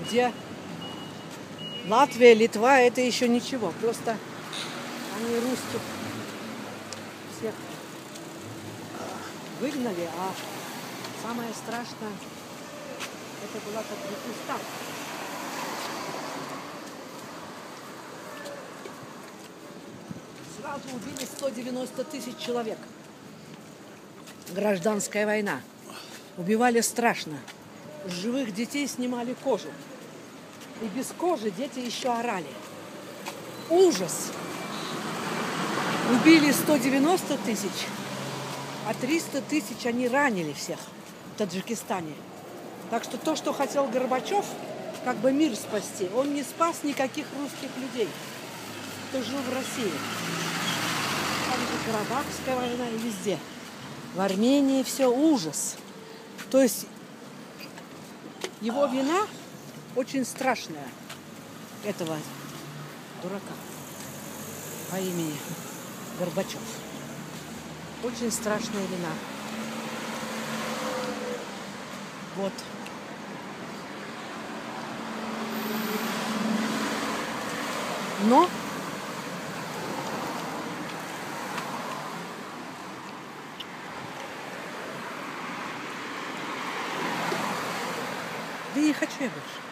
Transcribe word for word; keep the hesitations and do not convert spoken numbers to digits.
где Латвия, Литва, это еще ничего. Просто они русских всех выгнали, а самое страшное, это была Таджикистан. Сразу убили сто девяносто тысяч человек. Гражданская война. Убивали страшно. С живых детей снимали кожу. И без кожи дети еще орали. Ужас! Убили сто девяносто тысяч, а триста тысяч они ранили всех в Таджикистане. Так что то, что хотел Горбачев, как бы мир спасти, он не спас никаких русских людей, кто жил в России. Там же Карабахская война и везде. В Армении все ужас. То есть его вина очень страшная, этого дурака по имени Горбачев. Очень страшная вина. Вот. Но да не хочу я больше.